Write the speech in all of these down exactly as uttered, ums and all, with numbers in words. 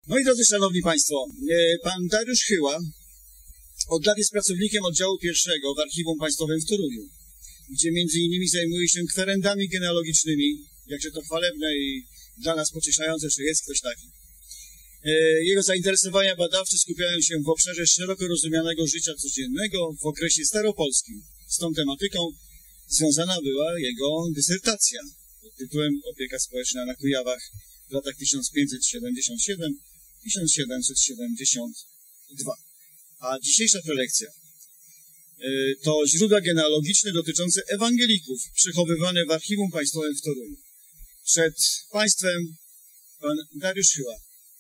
No i drodzy szanowni państwo, pan Dariusz Chyła od lat jest pracownikiem oddziału pierwszego w Archiwum Państwowym w Toruniu, gdzie między innymi zajmuje się kwerendami genealogicznymi, jakże to chwalebne i dla nas pocieszające, że jest ktoś taki. Jego zainteresowania badawcze skupiają się w obszarze szeroko rozumianego życia codziennego w okresie staropolskim. Z tą tematyką związana była jego dysertacja pod tytułem Opieka społeczna na Kujawach w latach tysiąc pięćset siedemdziesiąt siedem do tysiąc siedemset siedemdziesiąt dwa. A dzisiejsza prelekcja to źródła genealogiczne dotyczące ewangelików przechowywane w Archiwum Państwowym w Toruniu. Przed państwem pan Dariusz Chyła.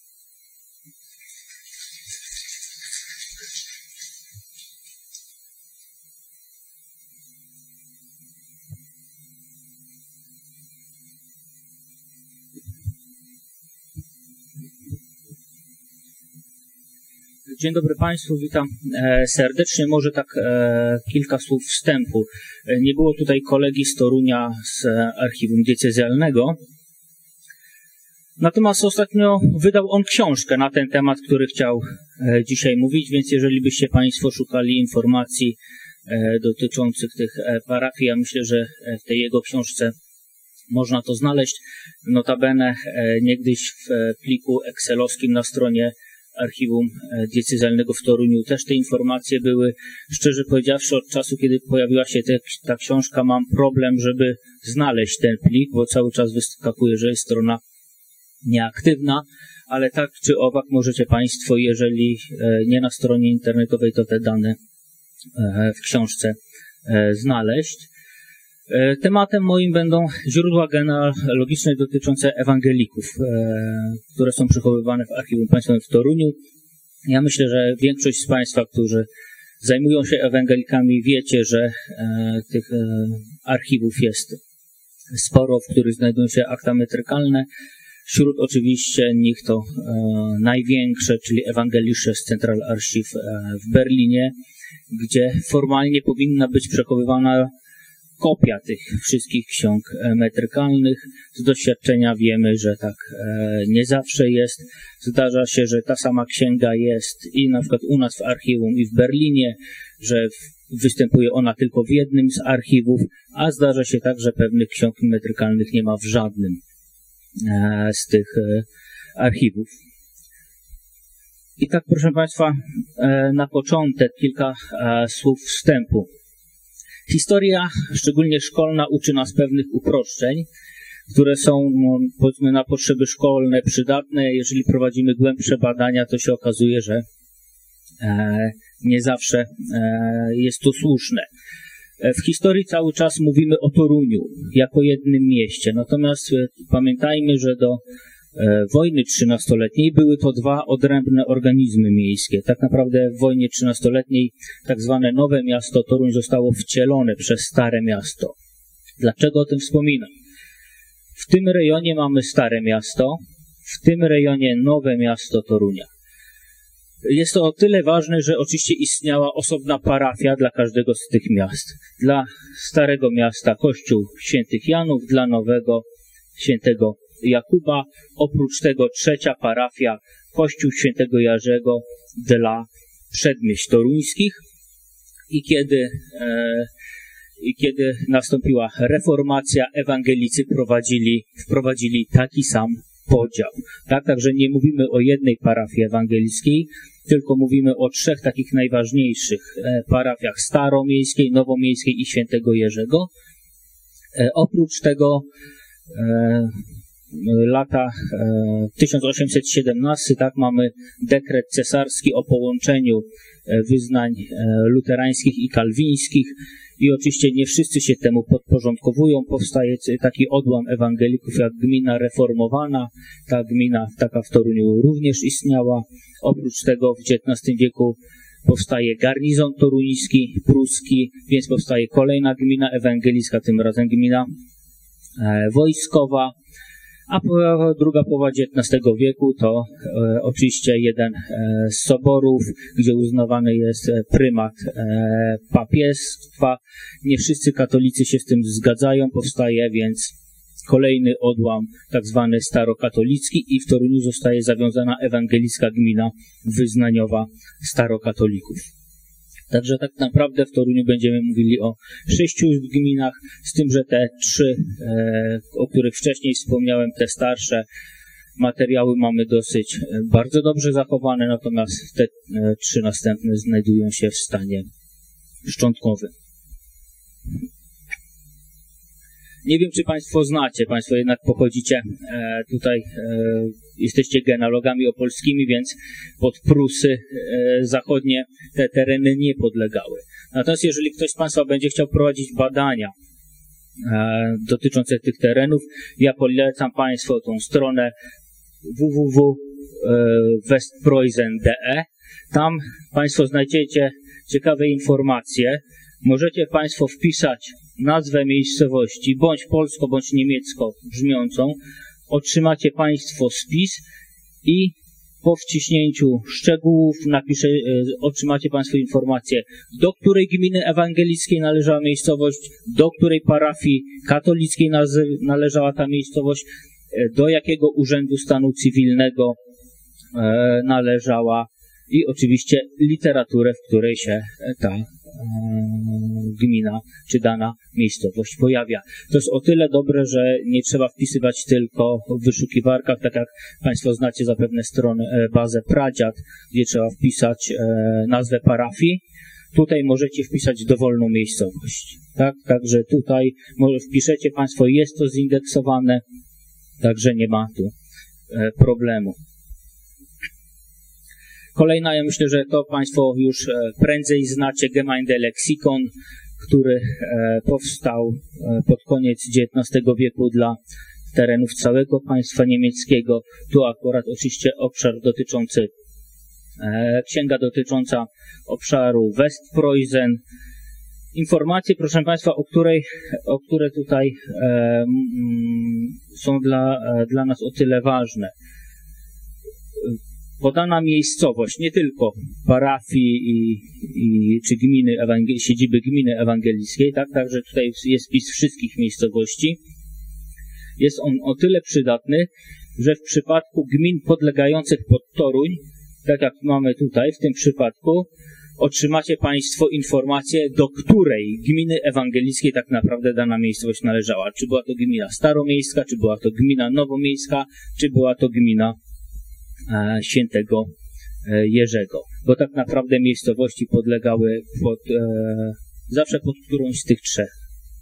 Dzień dobry Państwu, witam e, serdecznie. Może tak e, kilka słów wstępu. E, nie było tutaj kolegi z Torunia z e, Archiwum Diecezjalnego. Natomiast ostatnio wydał on książkę na ten temat, który chciał e, dzisiaj mówić, więc jeżeli byście Państwo szukali informacji e, dotyczących tych e, parafii, ja myślę, że w tej jego książce można to znaleźć. Notabene e, niegdyś w e, pliku excelowskim na stronie Archiwum Diecezjalnego w Toruniu też te informacje były. Szczerze powiedziawszy, od czasu, kiedy pojawiła się te, ta książka, mam problem, żeby znaleźć ten plik, bo cały czas wyskakuje, że jest strona nieaktywna, ale tak czy owak możecie Państwo, jeżeli nie na stronie internetowej, to te dane w książce znaleźć. Tematem moim będą źródła genealogiczne dotyczące ewangelików, które są przechowywane w Archiwum Państwowym w Toruniu. Ja myślę, że większość z Państwa, którzy zajmują się ewangelikami, wiecie, że tych archiwów jest sporo, w których znajdują się akta metrykalne. Wśród oczywiście nich to największe, czyli Evangelische Central Archiv w Berlinie, gdzie formalnie powinna być przechowywana kopia tych wszystkich ksiąg metrykalnych. Z doświadczenia wiemy, że tak nie zawsze jest. Zdarza się, że ta sama księga jest i na przykład u nas w archiwum i w Berlinie, że występuje ona tylko w jednym z archiwów, a zdarza się tak, że pewnych ksiąg metrykalnych nie ma w żadnym z tych archiwów. I tak, proszę Państwa, na początek kilka słów wstępu. Historia, szczególnie szkolna, uczy nas pewnych uproszczeń, które są, powiedzmy, na potrzeby szkolne przydatne. Jeżeli prowadzimy głębsze badania, to się okazuje, że e, nie zawsze e, jest to słuszne. W historii cały czas mówimy o Toruniu jako jednym mieście, natomiast e, pamiętajmy, że do e, wojny trzynastoletniej były to dwa odrębne organizmy miejskie. Tak naprawdę w wojnie trzynastoletniej tak zwane Nowe Miasto Toruń zostało wcielone przez Stare Miasto. Dlaczego o tym wspominam? W tym rejonie mamy Stare Miasto, w tym rejonie Nowe Miasto Torunia. Jest to o tyle ważne, że oczywiście istniała osobna parafia dla każdego z tych miast. Dla Starego Miasta kościół Świętych Janów, dla Nowego Świętego Jakuba, oprócz tego trzecia parafia, kościół Świętego Jerzego dla przedmieść toruńskich. I kiedy, e, i kiedy nastąpiła reformacja, ewangelicy prowadzili, wprowadzili taki sam podział. Tak, także nie mówimy o jednej parafii ewangelickiej, tylko mówimy o trzech takich najważniejszych e, parafiach: staromiejskiej, nowomiejskiej i Świętego Jerzego. E, oprócz tego e, lata e, tysiąc osiemset siedemnasty, tak, mamy dekret cesarski o połączeniu e, wyznań e, luterańskich i kalwińskich i oczywiście nie wszyscy się temu podporządkowują. Powstaje taki odłam ewangelików jak gmina reformowana. Ta gmina taka w Toruniu również istniała. Oprócz tego w dziewiętnastym wieku powstaje garnizon toruński, pruski, więc powstaje kolejna gmina ewangelicka, tym razem gmina e, wojskowa. A druga połowa dziewiętnastego wieku to e, oczywiście jeden e, z soborów, gdzie uznawany jest prymat e, papiestwa. Nie wszyscy katolicy się z tym zgadzają. Powstaje więc kolejny odłam, tak zwany starokatolicki, i w Toruniu zostaje zawiązana ewangelicka gmina wyznaniowa starokatolików. Także tak naprawdę w Toruniu będziemy mówili o sześciu gminach, z tym, że te trzy, e, o których wcześniej wspomniałem, te starsze materiały mamy dosyć e, bardzo dobrze zachowane, natomiast te e, trzy następne znajdują się w stanie szczątkowym. Nie wiem, czy Państwo znacie, Państwo jednak pochodzicie e, tutaj, e, jesteście genealogami opolskimi, więc pod Prusy e, zachodnie te tereny nie podlegały. Natomiast jeżeli ktoś z Państwa będzie chciał prowadzić badania e, dotyczące tych terenów, ja polecam Państwu tą stronę w w w kropka westpreußen kropka de. Tam Państwo znajdziecie ciekawe informacje. Możecie Państwo wpisać nazwę miejscowości, bądź polsko, bądź niemiecko brzmiącą. Otrzymacie Państwo spis i po wciśnięciu szczegółów napisze, otrzymacie Państwo informację, do której gminy ewangelickiej należała miejscowość, do której parafii katolickiej należała ta miejscowość, do jakiego urzędu stanu cywilnego należała i oczywiście literaturę, w której się ta gmina czy dana miejscowość pojawia. To jest o tyle dobre, że nie trzeba wpisywać tylko w wyszukiwarkach, tak jak Państwo znacie zapewne stronę, bazę Pradziad, gdzie trzeba wpisać nazwę parafii. Tutaj możecie wpisać dowolną miejscowość. Tak? Także tutaj może wpiszecie Państwo, jest to zindeksowane, także nie ma tu problemu. Kolejna, ja myślę, że to Państwo już prędzej znacie, Gemeinde-Lexikon, który powstał pod koniec dziewiętnastego wieku dla terenów całego państwa niemieckiego. Tu akurat oczywiście obszar dotyczący, księga dotycząca obszaru Westpreußen. Informacje, proszę Państwa, o, której, o które tutaj e, są dla, dla nas o tyle ważne. Podana miejscowość, nie tylko parafii i, i, czy gminy, siedziby gminy ewangelickiej, tak, także tutaj jest spis wszystkich miejscowości. Jest on o tyle przydatny, że w przypadku gmin podlegających pod Toruń, tak jak mamy tutaj w tym przypadku, otrzymacie Państwo informację, do której gminy ewangelickiej tak naprawdę dana miejscowość należała. Czy była to gmina staromiejska, czy była to gmina nowomiejska, czy była to gmina e, Świętego e, Jerzego. Bo tak naprawdę miejscowości podlegały pod, e, zawsze pod którąś z tych trzech.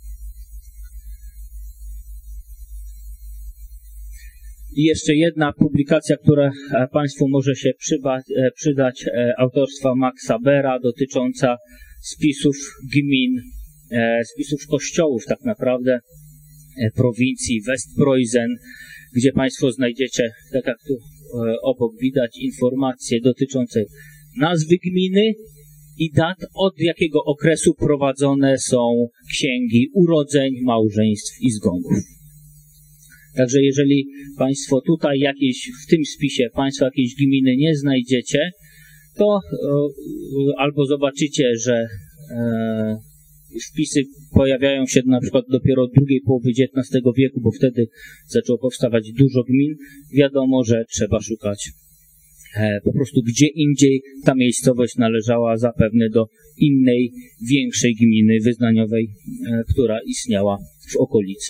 I jeszcze jedna publikacja, która Państwu może się przyba, przydać, autorstwa Maxa Bera, dotycząca spisów gmin, spisów kościołów tak naprawdę prowincji Westpreußen, gdzie Państwo znajdziecie, tak jak tu obok widać, informacje dotyczące nazwy gminy i dat, od jakiego okresu prowadzone są księgi urodzeń, małżeństw i zgonów. Także jeżeli Państwo tutaj jakieś, w tym spisie Państwo jakiejś gminy nie znajdziecie, to e, albo zobaczycie, że e, wpisy pojawiają się na przykład dopiero od drugiej połowy dziewiętnastego wieku, bo wtedy zaczęło powstawać dużo gmin, wiadomo, że trzeba szukać e, po prostu gdzie indziej. Ta miejscowość należała zapewne do innej, większej gminy wyznaniowej, e, która istniała w okolicy.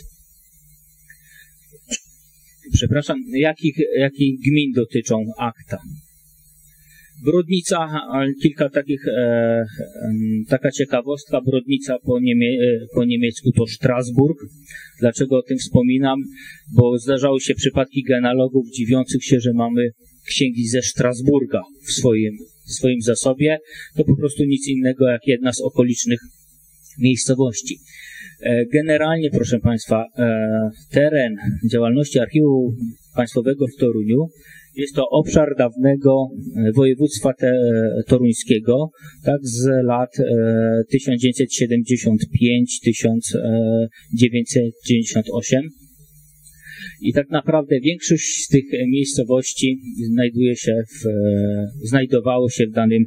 Przepraszam, jakich, jakich gmin dotyczą akta? Brodnica, kilka takich, e, taka ciekawostka, Brodnica po, niemie, po niemiecku to Strasburg. Dlaczego o tym wspominam? Bo zdarzały się przypadki genealogów dziwiących się, że mamy księgi ze Strasburga w swoim, w swoim zasobie. To po prostu nic innego jak jedna z okolicznych miejscowości. Generalnie, proszę Państwa, teren działalności Archiwum Państwowego w Toruniu jest to obszar dawnego województwa toruńskiego, tak, z lat tysiąc dziewięćset siedemdziesiąt pięć do tysiąc dziewięćset dziewięćdziesiąt osiem. I tak naprawdę większość z tych miejscowości znajduje się w, znajdowało się w danym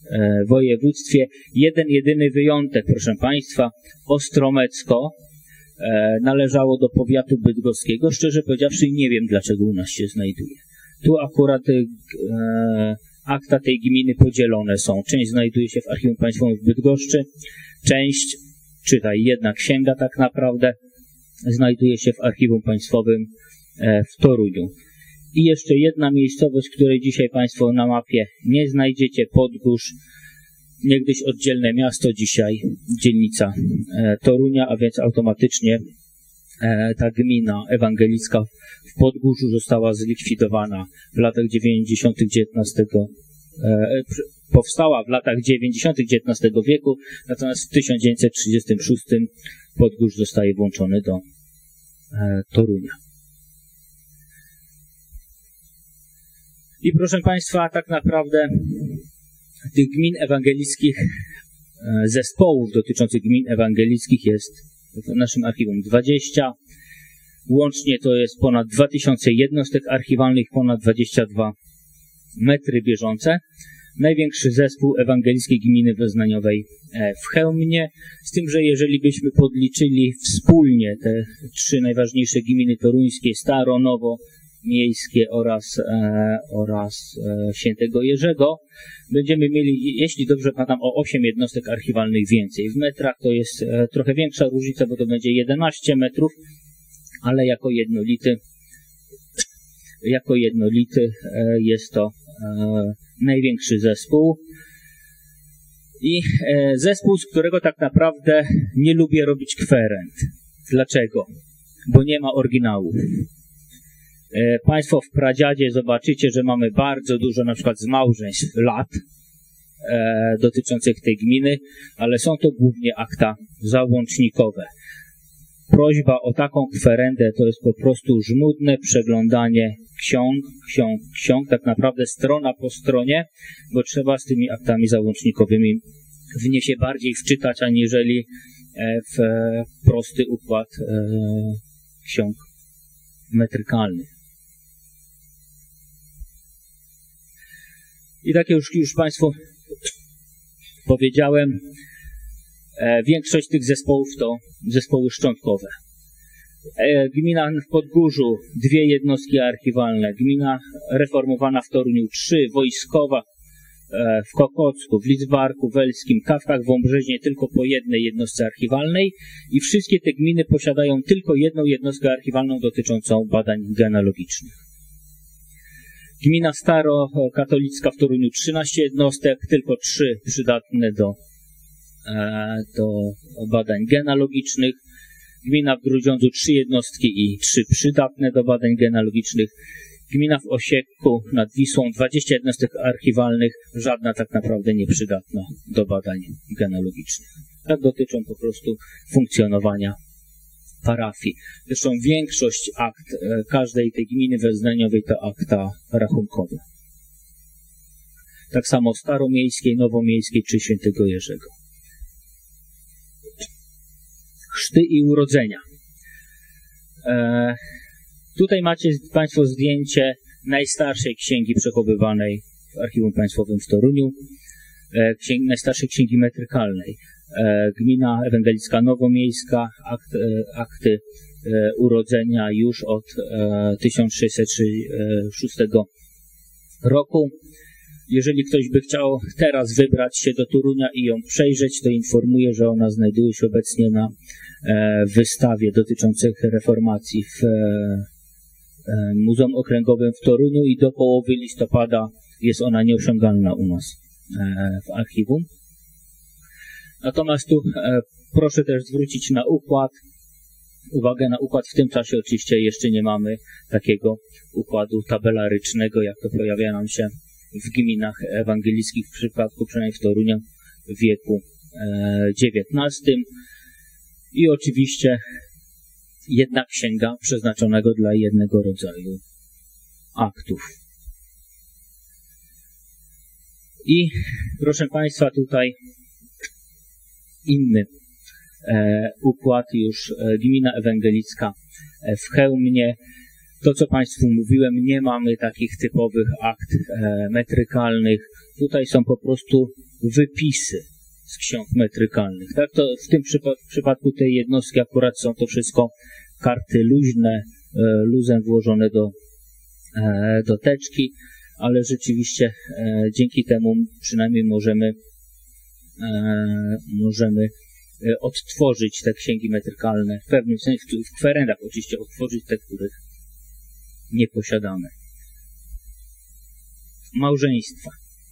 województwie. Jeden, jedyny wyjątek, proszę Państwa, Ostromecko. e, należało do powiatu bydgoskiego. Szczerze powiedziawszy, nie wiem, dlaczego u nas się znajduje. Tu akurat e, akta tej gminy podzielone są. Część znajduje się w Archiwum Państwowym w Bydgoszczy, część, czytaj, jedna księga tak naprawdę, znajduje się w Archiwum Państwowym e, w Toruniu. I jeszcze jedna miejscowość, której dzisiaj Państwo na mapie nie znajdziecie, Podgórz, niegdyś oddzielne miasto, dzisiaj dzielnica e, Torunia, a więc automatycznie e, ta gmina ewangelicka w Podgórzu została zlikwidowana w latach dziewięćdziesiątych dziewiętnastego e, powstała w latach dziewięćdziesiątych dziewiętnastego wieku, natomiast w tysiąc dziewięćset trzydziestym szóstym Podgórz zostaje włączony do e, Torunia. I proszę Państwa, tak naprawdę tych gmin ewangelickich, zespołów dotyczących gmin ewangelickich jest w naszym archiwum dwadzieścia. Łącznie to jest ponad dwa tysiące jednostek archiwalnych, ponad dwadzieścia dwa metry bieżące. Największy zespół ewangelickiej gminy wyznaniowej w Chełmnie, z tym, że jeżeli byśmy podliczyli wspólnie te trzy najważniejsze gminy toruńskie, Staro, Nowo, Miejskie oraz, e, oraz e, Świętego Jerzego, będziemy mieli, jeśli dobrze pamiętam, o osiem jednostek archiwalnych więcej. W metrach to jest e, trochę większa różnica, bo to będzie jedenaście metrów, ale jako jednolity, jako jednolity e, jest to e, największy zespół. I e, zespół, z którego tak naprawdę nie lubię robić kwerent. Dlaczego? Bo nie ma oryginałów. Państwo w pradziadzie zobaczycie, że mamy bardzo dużo na przykład zmałżeństw lat e, dotyczących tej gminy, ale są to głównie akta załącznikowe. Prośba o taką kwerendę to jest po prostu żmudne przeglądanie ksiąg, ksiąg, ksiąg, tak naprawdę strona po stronie, bo trzeba z tymi aktami załącznikowymi w nie się bardziej wczytać, aniżeli w prosty układ e, ksiąg metrykalnych. I tak już, już Państwu powiedziałem, e, większość tych zespołów to zespoły szczątkowe. E, gmina w Podgórzu, dwie jednostki archiwalne, gmina reformowana w Toruniu, trzy, wojskowa e, w Kokocku, w Lidzbarku, Welskim, Kawkach, Wąbrzeźnie tylko po jednej jednostce archiwalnej i wszystkie te gminy posiadają tylko jedną jednostkę archiwalną dotyczącą badań genealogicznych. Gmina starokatolicka w Toruniu trzynaście jednostek, tylko trzy przydatne do, e, do badań genealogicznych. Gmina w Grudziądzu trzy jednostki i trzy przydatne do badań genealogicznych. Gmina w Osiekku nad Wisłą dwadzieścia jednostek archiwalnych, żadna tak naprawdę nieprzydatna do badań genealogicznych. Tak dotyczą po prostu funkcjonowania parafii. Zresztą większość akt e, każdej tej gminy wyznaniowej to akta rachunkowe. Tak samo staromiejskiej, nowomiejskiej czy Świętego Jerzego. Chrzty i urodzenia. E, tutaj macie Państwo zdjęcie najstarszej księgi przechowywanej w Archiwum Państwowym w Toruniu, e, księgi, najstarszej księgi metrykalnej. E, gmina ewangelicka nowomiejska, akt, e, akty e, urodzenia już od e, tysiąc sześćset szóstego roku. Jeżeli ktoś by chciał teraz wybrać się do Torunia i ją przejrzeć, to informuję, że ona znajduje się obecnie na e, wystawie dotyczącej reformacji w e, e, Muzeum Okręgowym w Toruniu i do połowy listopada jest ona nieosiągalna u nas e, w archiwum. Natomiast tu e, proszę też zwrócić na układ, uwagę na układ. W tym czasie oczywiście jeszcze nie mamy takiego układu tabelarycznego, jak to pojawia nam się w gminach ewangelickich, w przypadku przynajmniej w Toruniu w wieku e, dziewiętnastym. I oczywiście jedna księga przeznaczonego dla jednego rodzaju aktów. I proszę Państwa, tutaj inny e, układ już e, gmina ewangelicka e, w Chełmnie. To, co Państwu mówiłem, nie mamy takich typowych akt e, metrykalnych. Tutaj są po prostu wypisy z ksiąg metrykalnych. Tak, to w tym przypa w przypadku tej jednostki akurat są to wszystko karty luźne, e, luzem włożone do, e, do teczki, ale rzeczywiście e, dzięki temu przynajmniej możemy, e, możemy e, odtworzyć te księgi metrykalne, w pewnym sensie, w, w kwerendach oczywiście odtworzyć te, których nie posiadamy. Małżeństwa.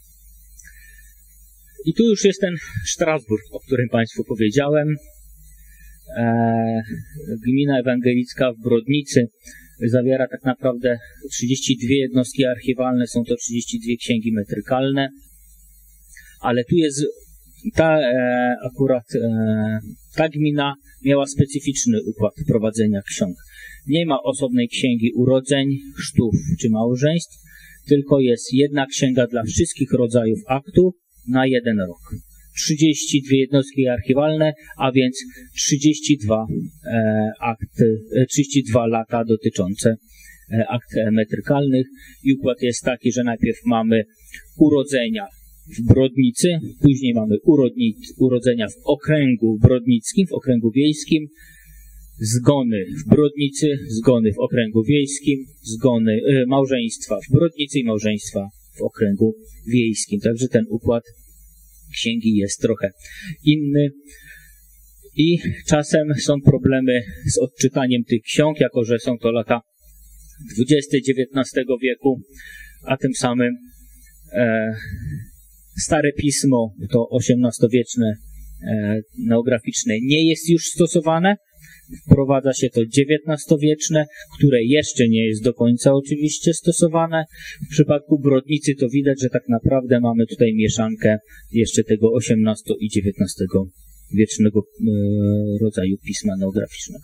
I tu już jest ten Strasburg, o którym Państwu powiedziałem. E, gmina ewangelicka w Brodnicy zawiera tak naprawdę trzydzieści dwie jednostki archiwalne, są to trzydzieści dwie księgi metrykalne, ale tu jest ta e, akurat e, ta gmina miała specyficzny układ prowadzenia ksiąg. Nie ma osobnej księgi urodzeń, chrztów czy małżeństw, tylko jest jedna księga dla wszystkich rodzajów aktu na jeden rok. trzydzieści dwie jednostki archiwalne, a więc trzydzieści dwa, e, akty, e, trzydzieści dwa lata dotyczące e, akt metrykalnych. I układ jest taki, że najpierw mamy urodzenia w Brodnicy, później mamy urodni, urodzenia w okręgu brodnickim, w okręgu wiejskim, zgony w Brodnicy, zgony w okręgu wiejskim, zgony, e, małżeństwa w Brodnicy i małżeństwa w okręgu wiejskim. Także ten układ księgi jest trochę inny i czasem są problemy z odczytaniem tych ksiąg, jako że są to lata dwudzieste dziewiętnastego wieku, a tym samym e, stare pismo, to osiemnastowieczne, e, neograficzne, nie jest już stosowane. Wprowadza się to dziewiętnastowieczne, które jeszcze nie jest do końca oczywiście stosowane. W przypadku Brodnicy to widać, że tak naprawdę mamy tutaj mieszankę jeszcze tego osiemnastego i dziewiętnastego wiecznego e, rodzaju pisma neograficznego.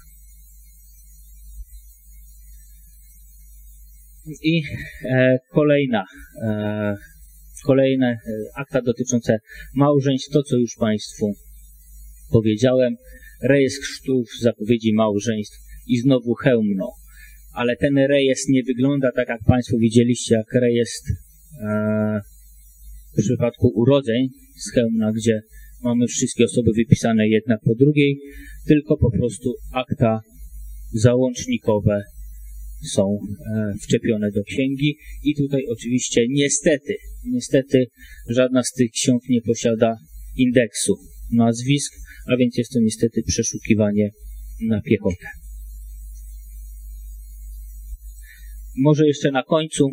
I e, kolejna, e, kolejne e, akta dotyczące małżeństw, to co już Państwu powiedziałem. Rejestr chrztów, zapowiedzi małżeństw i znowu hełmno. Ale ten rejestr nie wygląda tak, jak Państwo widzieliście, jak rejestr e, w przypadku urodzeń z hełmna, gdzie mamy wszystkie osoby wypisane jedna po drugiej, tylko po prostu akta załącznikowe są e, wczepione do księgi. I tutaj oczywiście niestety, niestety żadna z tych ksiąg nie posiada indeksu nazwisk, a więc jest to niestety przeszukiwanie na piechotę. Może jeszcze na końcu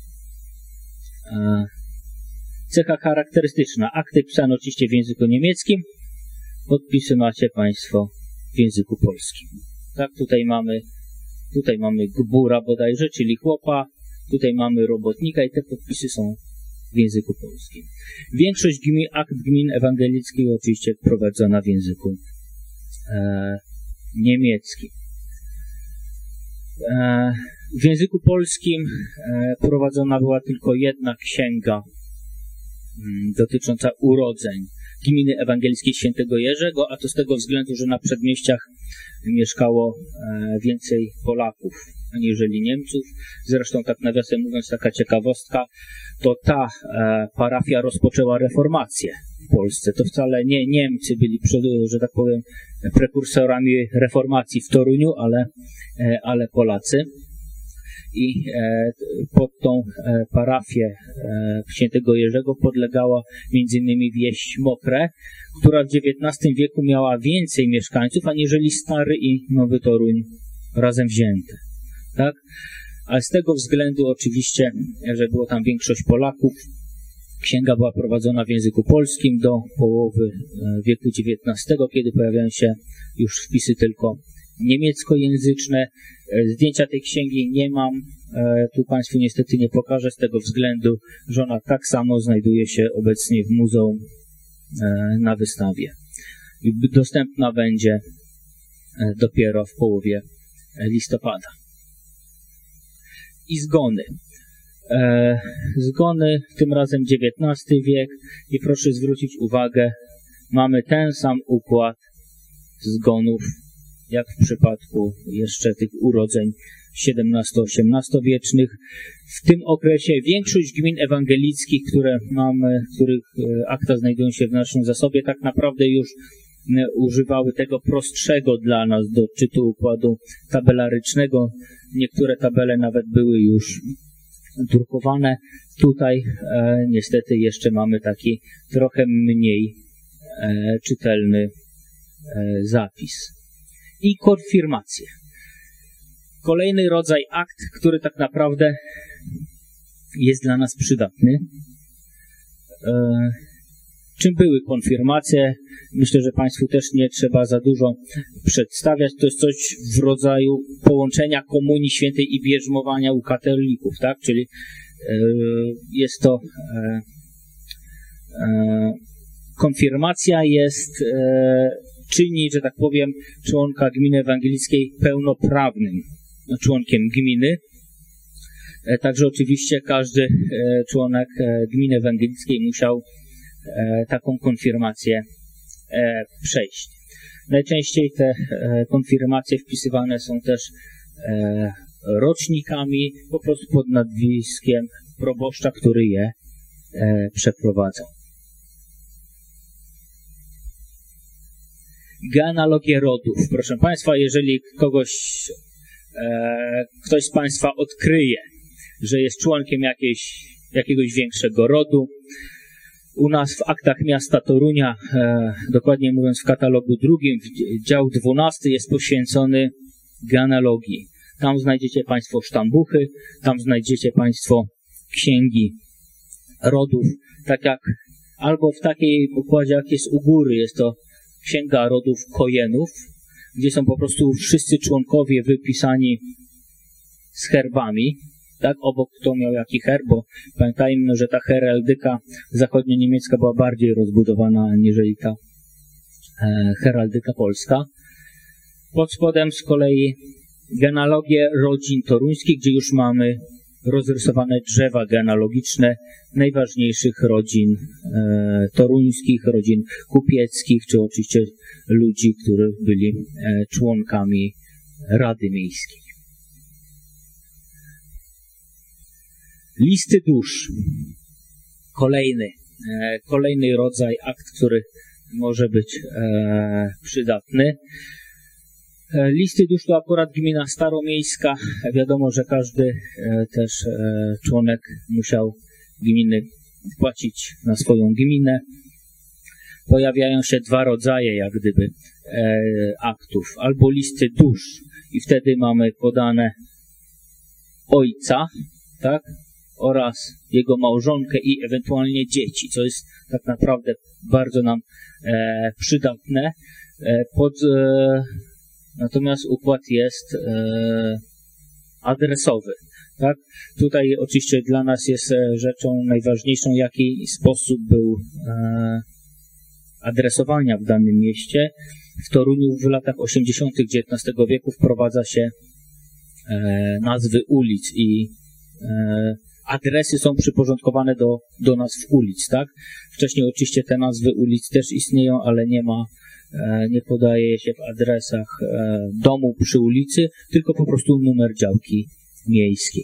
e, cecha charakterystyczna. Akty pisane oczywiście w języku niemieckim, podpisy macie Państwo w języku polskim. Tak, tutaj mamy, tutaj mamy gbura bodajże, czyli chłopa, tutaj mamy robotnika i te podpisy są w języku polskim. Większość gmin, akt gmin ewangelickich oczywiście prowadzona w języku e, niemieckim. E, w języku polskim e, prowadzona była tylko jedna księga m, dotycząca urodzeń gminy ewangelickiej Świętego Jerzego, a to z tego względu, że na przedmieściach mieszkało e, więcej Polaków aniżeli Niemców. Zresztą, tak nawiasem mówiąc, taka ciekawostka, to ta e, parafia rozpoczęła reformację w Polsce. To wcale nie Niemcy byli, że tak powiem, prekursorami reformacji w Toruniu, ale, e, ale Polacy. I e, pod tą e, parafię e, Świętego Jerzego podlegała między innymi wieś Mokre, która w dziewiętnastym wieku miała więcej mieszkańców aniżeli Stary i Nowy Toruń razem wzięte. Tak? Ale z tego względu oczywiście, że było tam większość Polaków, księga była prowadzona w języku polskim do połowy wieku dziewiętnastego, kiedy pojawiają się już wpisy tylko niemieckojęzyczne. Zdjęcia tej księgi nie mam, tu Państwu niestety nie pokażę, z tego względu, że ona tak samo znajduje się obecnie w muzeum na wystawie. Dostępna będzie dopiero w połowie listopada. I zgony. E, zgony, tym razem dziewiętnasty wiek i proszę zwrócić uwagę, mamy ten sam układ zgonów, jak w przypadku jeszcze tych urodzeń siedemnasto-osiemnastowiecznych. W tym okresie większość gmin ewangelickich, które mamy, których akta znajdują się w naszym zasobie, tak naprawdę już używały tego prostszego dla nas do odczytu układu tabelarycznego. Niektóre tabele nawet były już drukowane. Tutaj e, niestety jeszcze mamy taki trochę mniej e, czytelny e, zapis. I konfirmacje. Kolejny rodzaj akt, który tak naprawdę jest dla nas przydatny. E, czym były konfirmacje? Myślę, że Państwu też nie trzeba za dużo przedstawiać. To jest coś w rodzaju połączenia Komunii Świętej i bierzmowania u katolików, tak? Czyli e, jest to e, e, konfirmacja jest e, czyni, że tak powiem, członka gminy ewangelickiej pełnoprawnym członkiem gminy. E, także oczywiście każdy e, członek e, gminy ewangelickiej musiał e, taką konfirmację e, przejść. Najczęściej te e, konfirmacje wpisywane są też e, rocznikami, po prostu pod nazwiskiem proboszcza, który je e, przeprowadzał. Genealogię rodów. Proszę Państwa, jeżeli kogoś, e, ktoś z Państwa odkryje, że jest członkiem jakiejś, jakiegoś większego rodu, u nas w aktach miasta Torunia, e, dokładnie mówiąc w katalogu drugim, dział dwunasty jest poświęcony genealogii. Tam znajdziecie Państwo sztambuchy, tam znajdziecie Państwo księgi rodów, tak jak albo w takiej układzie, jak jest u góry, jest to księga rodów Kojenów, gdzie są po prostu wszyscy członkowie wypisani z herbami, tak, obok kto miał jaki herb, bo pamiętajmy, że ta heraldyka zachodnio-niemiecka była bardziej rozbudowana aniżeli ta e, heraldyka polska. Pod spodem z kolei genealogię rodzin toruńskich, gdzie już mamy rozrysowane drzewa genealogiczne najważniejszych rodzin e, toruńskich, rodzin kupieckich, czy oczywiście ludzi, którzy byli e, członkami Rady Miejskiej. Listy dusz. Kolejny, e, kolejny rodzaj akt, który może być e, przydatny. E, listy dusz to akurat gmina staromiejska. Wiadomo, że każdy e, też e, członek musiał gminy płacić na swoją gminę. Pojawiają się dwa rodzaje, jak gdyby, e, aktów. Albo listy dusz i wtedy mamy podane ojca, tak? Oraz jego małżonkę i ewentualnie dzieci, co jest tak naprawdę bardzo nam e, przydatne. E, pod, e, natomiast układ jest e, adresowy. Tak? Tutaj oczywiście dla nas jest rzeczą najważniejszą, jaki sposób był e, adresowania w danym mieście. W Toruniu w latach osiemdziesiątych dziewiętnastego wieku wprowadza się e, nazwy ulic i e, adresy są przyporządkowane do, do nazw ulic, tak? Wcześniej oczywiście te nazwy ulic też istnieją, ale nie ma, e, nie podaje się w adresach e, domu przy ulicy, tylko po prostu numer działki miejskiej.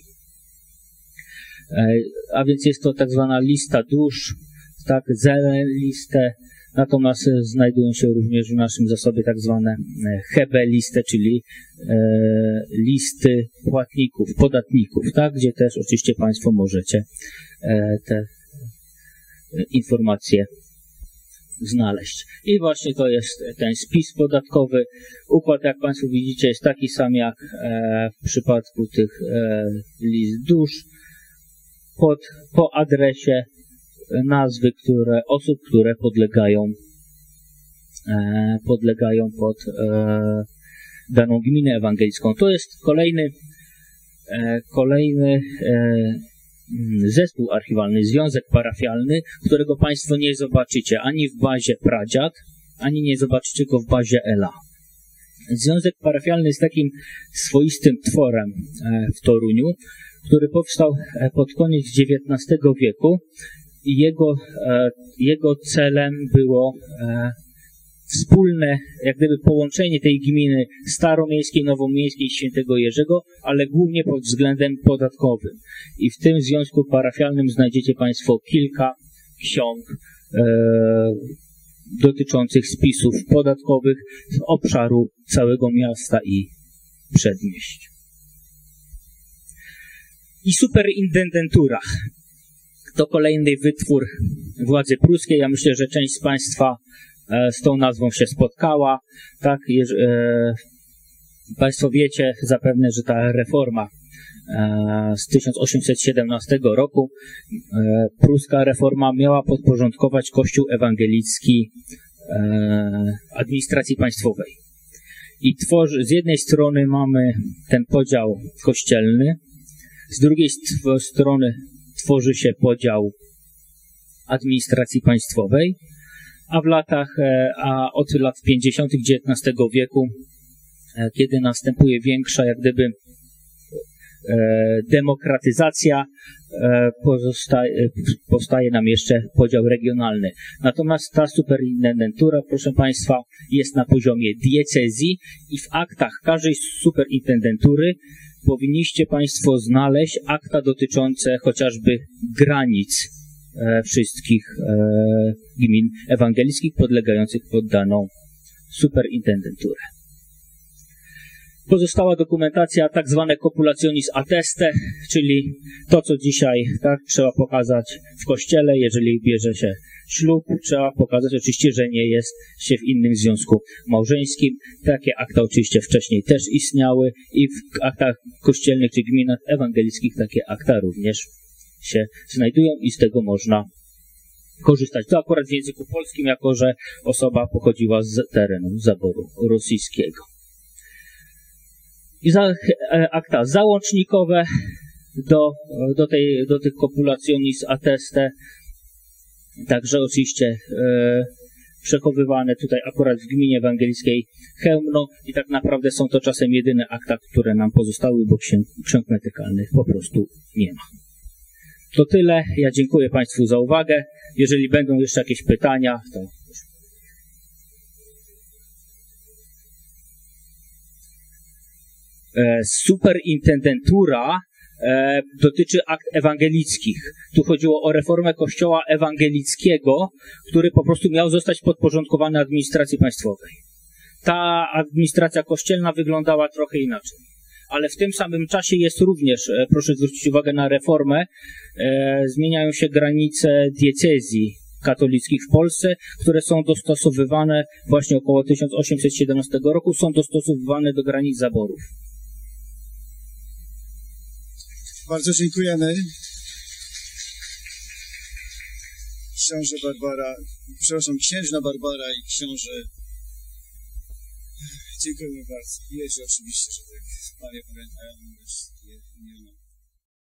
E, a więc jest to tak zwana lista dusz, tak, listę. Natomiast znajdują się również w naszym zasobie tak zwane hebeliste, czyli e, listy płatników, podatników, tak, gdzie też oczywiście Państwo możecie e, te informacje znaleźć. I właśnie to jest ten spis podatkowy. Układ, jak Państwo widzicie, jest taki sam jak e, w przypadku tych e, list dusz. Pod, po adresie nazwy, które, osób, które podlegają, e, podlegają pod e, daną gminę ewangelicką. To jest kolejny, e, kolejny e, zespół archiwalny, związek parafialny, którego Państwo nie zobaczycie ani w bazie Pradziad, ani nie zobaczycie go w bazie Ela. Związek parafialny jest takim swoistym tworem e, w Toruniu, który powstał e, pod koniec dziewiętnastego wieku. I jego, e, jego celem było e, wspólne, jak gdyby połączenie tej gminy staromiejskiej, nowomiejskiej, Świętego Jerzego, ale głównie pod względem podatkowym. I w tym związku parafialnym znajdziecie Państwo kilka ksiąg e, dotyczących spisów podatkowych z obszaru całego miasta i przedmieść. I superintendentura. To kolejny wytwór władzy pruskiej. Ja myślę, że część z Państwa z tą nazwą się spotkała. Tak, e, Państwo wiecie zapewne, że ta reforma e, z tysiąc osiemset siedemnastego roku, e, pruska reforma miała podporządkować Kościół ewangelicki e, administracji państwowej. I tworzy, z jednej strony mamy ten podział kościelny, z drugiej st- strony tworzy się podział administracji państwowej, a w latach, a od lat pięćdziesiątych dziewiętnastego wieku, kiedy następuje większa, jak gdyby, demokratyzacja, pozostaje, powstaje nam jeszcze podział regionalny. Natomiast ta superintendentura, proszę Państwa, jest na poziomie diecezji i w aktach każdej superintendentury powinniście Państwo znaleźć akta dotyczące chociażby granic e, wszystkich e, gmin ewangelickich podlegających pod daną superintendenturę. Pozostała dokumentacja, tak zwane copulationis atteste, czyli to, co dzisiaj tak, trzeba pokazać w kościele, jeżeli bierze się ślub, trzeba pokazać oczywiście, że nie jest się w innym związku małżeńskim. Takie akta oczywiście wcześniej też istniały i w aktach kościelnych czy gminach ewangelickich takie akta również się znajdują i z tego można korzystać. To akurat w języku polskim, jako że osoba pochodziła z terenu zaboru rosyjskiego. I za, e, akta załącznikowe do, do, tej, do tych copulationis atteste, także oczywiście e, przechowywane tutaj akurat w gminie ewangelickiej Chełmno i tak naprawdę są to czasem jedyne akta, które nam pozostały, bo księg, ksiąg metrykalnych po prostu nie ma. To tyle. Ja dziękuję Państwu za uwagę. Jeżeli będą jeszcze jakieś pytania, to... Superintendentura e, dotyczy akt ewangelickich. Tu chodziło o reformę kościoła ewangelickiego, który po prostu miał zostać podporządkowany administracji państwowej. Ta administracja kościelna wyglądała trochę inaczej. Ale w tym samym czasie jest również, e, proszę zwrócić uwagę na reformę, e, zmieniają się granice diecezji katolickich w Polsce, które są dostosowywane właśnie około tysiąc osiemset siedemnastego roku, są dostosowywane do granic zaborów. Bardzo dziękujemy. Książę Barbara, przepraszam, księżna Barbara i książę. Dziękujemy bardzo. Wierzę oczywiście, że tak panie pamiętają, nie, nie ma.